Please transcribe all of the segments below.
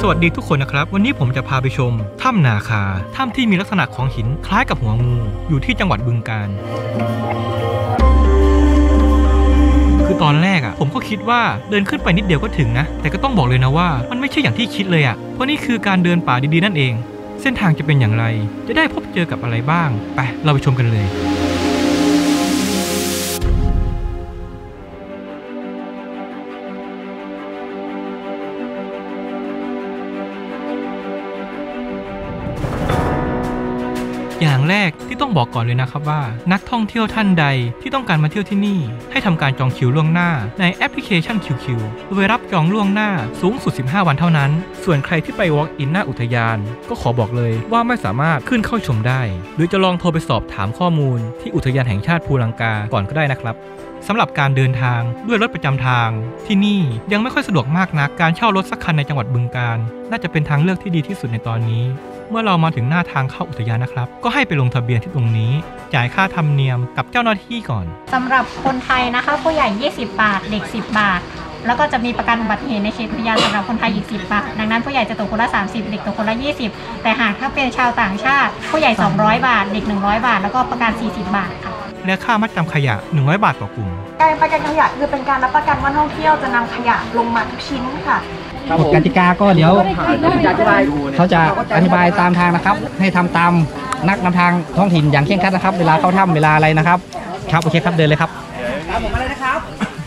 วัสดีทุกคนนะครับวันนี้ผมจะพาไปชมถ้ำนาคาถ้ำที่มีลักษณะของหินคล้ายกับหัวงูอยู่ที่จังหวัดบึงกาฬคือตอนแรกผมก็คิดว่าเดินขึ้นไปนิดเดียวก็ถึงนะแต่ก็ต้องบอกเลยนะว่ามันไม่ใช่อย่างที่คิดเลยเพราะนี่คือการเดินป่าดีๆนั่นเองเส้นทางจะเป็นอย่างไรจะได้พบเจอกับอะไรบ้างไปเราไปชมกันเลยอย่างแรกที่ต้องบอกก่อนเลยนะครับว่านักท่องเที่ยวท่านใดที่ต้องการมาเที่ยวที่นี่ให้ทำการจองคิวล่วงหน้าในแอปพลิเคชัน QQ โดยรับจองล่วงหน้าสูงสุด15วันเท่านั้นส่วนใครที่ไป walk in หน้าอุทยานก็ขอบอกเลยว่าไม่สามารถขึ้นเข้าชมได้หรือจะลองโทรไปสอบถามข้อมูลที่อุทยานแห่งชาติภูลังกาก่อนก็ได้นะครับสำหรับการเดินทางด้วยรถประจำทางที่นี่ยังไม่ค่อยสะดวกมากนักการเช่ารถสักคันในจังหวัดบึงกาฬน่าจะเป็นทางเลือกที่ดีที่สุดในตอนนี้เมื่อเรามาถึงหน้าทางเข้าอุทยานนะครับก็ให้ไปลงทะเบียนที่ตรงนี้จ่ายค่าธรรมเนียมกับเจ้าหน้าที่ก่อนสำหรับคนไทยนะคะผู้ใหญ่20 บาทเด็ก10 บาทแล้วก็จะมีประกันอุบัติเหตุในเขตอุทยานสำหรับคนไทยอีก10 บาทดังนั้นผู้ใหญ่จะตกคนละ30เด็กตกคนละ20แต่หากถ้าเป็นชาวต่างชาติผู้ใหญ่200 บาทเด็ก100 บาทแล้วก็ประกัน40 บาทค่ะและค่ามัดจำขยะ100 บาทต่อกลุ่มการประกันขยะคือเป็นการรับประกันว่านักท่องเที่ยวจะนำขยะลงมาทุกชิ้นค่ะกฎกติกาก็เดี๋ยวเขาจะอธิบายตามทางนะครับให้ทำตามนักนำทางท้องถิ่นอย่างเคร่งครัดนะครับเวลาเข้าถ้ำเวลาอะไรนะครับครับโอเคครับเดินเลยครับผมอะไรนะครับ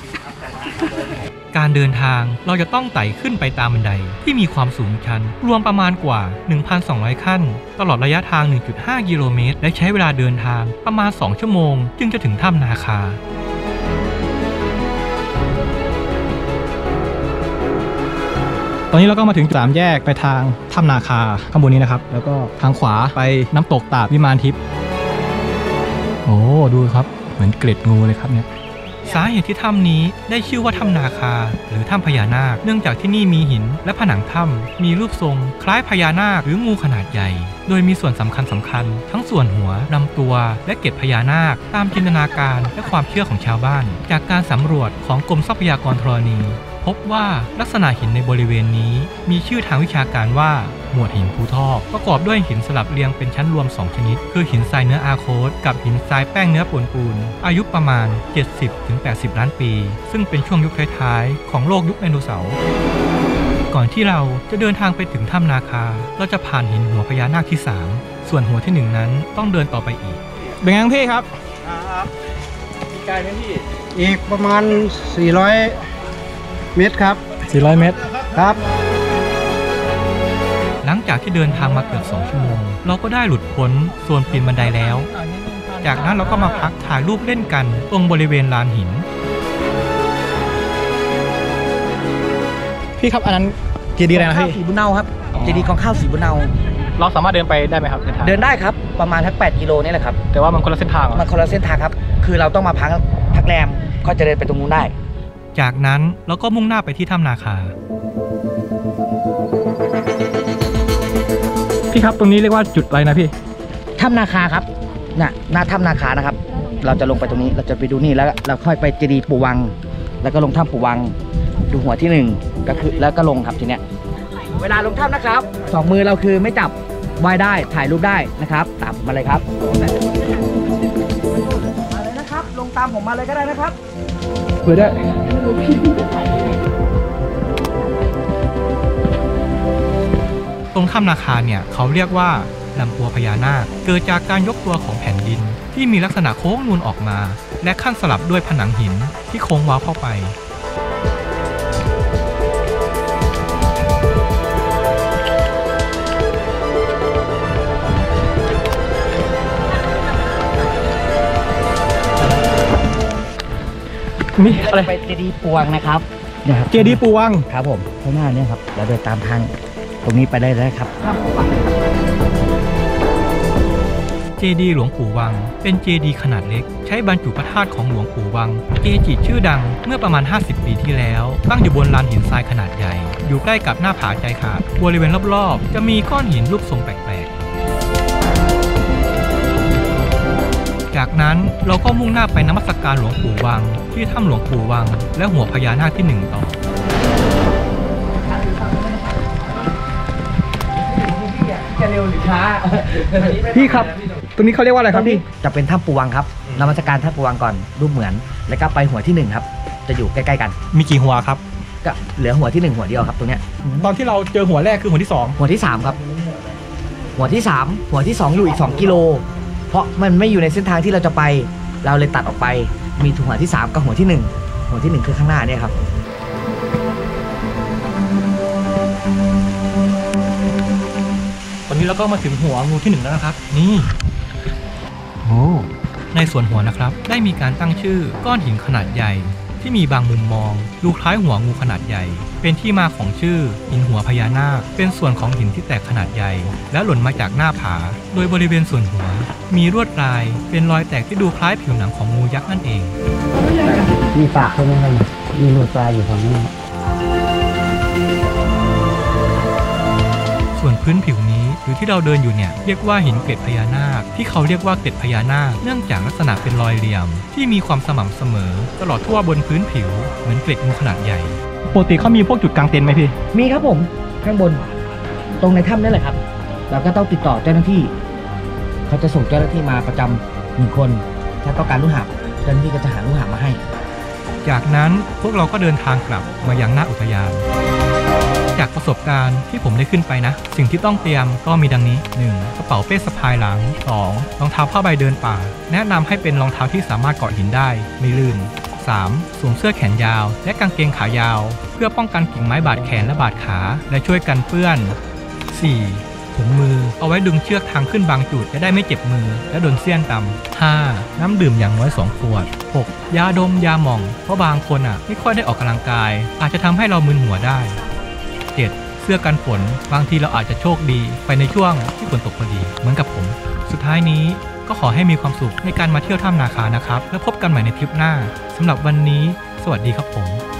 การเดินทางเราจะต้องไต่ขึ้นไปตามบันไดที่มีความสูงชันรวมประมาณกว่า 1,200 ขั้นตลอดระยะทาง 1.5 กิโลเมตรและใช้เวลาเดินทางประมาณ2 ชั่วโมงจึงจะถึงถ้ำนาคาตอนนี้เราก็มาถึง3 แยกไปทางถ้ำนาคาข้างบนนี้นะครับแล้วก็ทางขวาไปน้ำตกตาดวิมานทิพย์โอ้ดูครับเหมือนเกล็ดงูเลยครับเนี่ยสาเหตุที่ถ้ำนี้ได้ชื่อว่าถ้ำนาคาหรือถ้ำพญานาคเนื่องจากที่นี่มีหินและผนังถ้ำมีรูปทรงคล้ายพญานาคหรืองูขนาดใหญ่โดยมีส่วนสำคัญทั้งส่วนหัวลำตัวและเกล็ดพญานาคตามจินตนาการและความเชื่อของชาวบ้านจากการสำรวจของกรมทรัพยากรธรณีพบว่าลักษณะหินในบริเวณนี้มีชื่อทางวิชาการว่าหมวดหินภูทอกประกอบด้วยหินสลับเรียงเป็นชั้นรวม2ชนิดคือหินทรายเนื้ออาโคสกับหินทรายแป้งเนื้อปูนอายุประมาณ 70-80 ล้านปีซึ่งเป็นช่วงยุคท้ายๆของโลกยุคไดโนเสาร์ก่อนที่เราจะเดินทางไปถึงถ้ำนาคาเราจะผ่านหินหัวพญานาคที่3ส่วนหัวที่1นั้นต้องเดินต่อไปอีกเป็นไงพี่ครับมีไกลไหมพี่อีกประมาณ400 เมตรครับ 400 เมตรครับหลังจากที่เดินทางมาเกือบ2 ชั่วโมงเราก็ได้หลุดพ้นโซนปีนบันไดแล้วจากนั้นเราก็มาพักถ่ายรูปเล่นกันตรงบริเวณลานหินพี่ครับอันนั้นเจดีย์อะไรนะพี่สีบุญเนาครับเจดีย์ของข้าวสีบุญเนาเราสามารถเดินไปได้ไหมครับเดินได้ครับประมาณทั้ง8 กิโลนี่แหละครับแต่ว่ามันคนละเส้นทางมันคนละเส้นทางครับคือเราต้องมาพักแรมก็จะเดินไปตรงนู้นได้จากนั้นเราก็มุ่งหน้าไปที่ถ้ำนาคาพี่ครับตรงนี้เรียกว่าจุดอะไรนะพี่ถ้ำนาคาครับหน้าถ้ำนาคานะครับเราจะลงไปตรงนี้เราจะไปดูนี่แล้วเราค่อยไปเจดีย์ปู่วังแล้วก็ลงถ้ำปู่วังดูหัวที่1ก็คือแล้วก็ลงครับทีเนี้ยเวลาลงถ้ำนะครับ2 มือเราคือไม่จับว่ายได้ถ่ายรูปได้นะครับตามผมมาเลยครับมาเลยนะครับลงตามผมมาเลยก็ได้นะครับเปิดได้ตรงถ้ำนาคาเนี่ยเขาเรียกว่าลำตัวพญานาคเกิดจากการยกตัวของแผ่นดินที่มีลักษณะโค้งนูนออกมาและขั้นสลับด้วยผนังหินที่โค้งว้าวเข้าไปนี่อะไรไปเจดีย์ปู่วังนะครับเจดีย์ปู่วังครับผมข้างหน้าเนี่ยครับเราเดินตามทางตรงนี้ไปได้เลยครับเจดีย์หลวงปู่วังเป็นเจดีย์ขนาดเล็กใช้บรรจุพระธาตุของหลวงปู่วังเกจิชื่อดังเมื่อประมาณ50 ปีที่แล้วตั้งอยู่บนลานหินทรายขนาดใหญ่อยู่ใกล้กับหน้าผาใจขาดบริเวณรอบๆจะมีก้อนหินรูปทรงแปลกๆจากนั้นเราก็มุ่งหน้าไปนมัสการหลวงปู่วังที่ถ้ำหลวงปู่วังและหัวพญานาคที่1ต่อวหรือช้าพี่ครับ ตรงนี้เขาเรียกว่าอะไรครับพี่จะเป็นถ้ำปูวังครับนมัสการถ้ำปูวังก่อนรูปเหมือน แล้วก็ไปหัวที่1ครับจะอยู่ใกล้ๆกันมีกี่หัวครับก็เหลือหัวที่1หัวเดียวครับตรงเนี้ยตอนที่เราเจอหัวแรกคือหัวที่สองหัวที่3ครับหัวที่3หัวที่2อยู่อีก2กิโลเพราะมันไม่อยู่ในเส้นทางที่เราจะไปเราเลยตัดออกไปมีหัวที่3กับหัวที่1หัวที่1คือข้างหน้าเนี่ยครับตอนนี้เราก็มาถึงหัวงูที่1แล้วนะครับ นี่โอ้ในส่วนหัวนะครับได้มีการตั้งชื่อก้อนหินขนาดใหญ่ที่มีบางมุมมองดูคล้ายหัวงูขนาดใหญ่เป็นที่มาของชื่อหินหัวพญานาคเป็นส่วนของหินที่แตกขนาดใหญ่แล้วหล่นมาจากหน้าผาโดยบริเวณส่วนหัวมีลวดลายเป็นรอยแตกที่ดูคล้ายผิวหนังของงูยักษ์นั่นเองมีปากใช่ไหมครับมีหนวดปลายอยู่ฝั่งนี้ส่วนพื้นผิวนี้หรือที่เราเดินอยู่เนี่ยเรียกว่าหินเกล็ดพญานาคที่เขาเรียกว่าเกล็ดพญานาคเนื่องจากลักษณะเป็นรอยเหลี่ยมที่มีความสม่ำเสมอตลอดทั่วบนพื้นผิวเหมือนเกล็ดงูขนาดใหญ่ปกติเขามีพวกจุดกางเต็นท์ไหมพี่มีครับผมข้างบนตรงในถ้ำนั่นแหละครับเราก็ต้องติดต่อเจ้าหน้าที่เขาจะส่งเจ้าหน้าที่มาประจำ1คนถ้าต้องการลูกหาบเจ้าหน้าที่ก็จะหาลูกหาบมาให้จากนั้นพวกเราก็เดินทางกลับมายังหน้าอุทยานจากประสบการณ์ที่ผมได้ขึ้นไปนะสิ่งที่ต้องเตรียมก็มีดังนี้ 1. กระเป๋าเป้สะพายหลัง 2. รองเท้าผ้าใบเดินป่าแนะนำให้เป็นรองเท้าที่สามารถเกาะหินได้ไม่ลื่น 3. สวมเสื้อแขนยาวและกางเกงขายาวเพื่อป้องกันกิ่งไม้บาดแขนและบาดขาและช่วยกันเปื้อน 4. ถุงมือเอาไว้ดึงเชือกทางขึ้นบางจุดจะได้ไม่เจ็บมือและโดนเสี้ยนตำ 5. น้ำดื่มอย่างน้อย2 ขวด 6. ยาดมยาหม่องเพราะบางคนไม่ค่อยได้ออกกำลังกายอาจจะทำให้เรามึนหัวได้ 7. เสื้อกันฝนบางทีเราอาจจะโชคดีไปในช่วงที่ฝนตกพอดีเหมือนกับผมสุดท้ายนี้ก็ขอให้มีความสุขในการมาเที่ยวถ้ำนาคานะครับแล้วพบกันใหม่ในทริปหน้าสำหรับวันนี้สวัสดีครับผม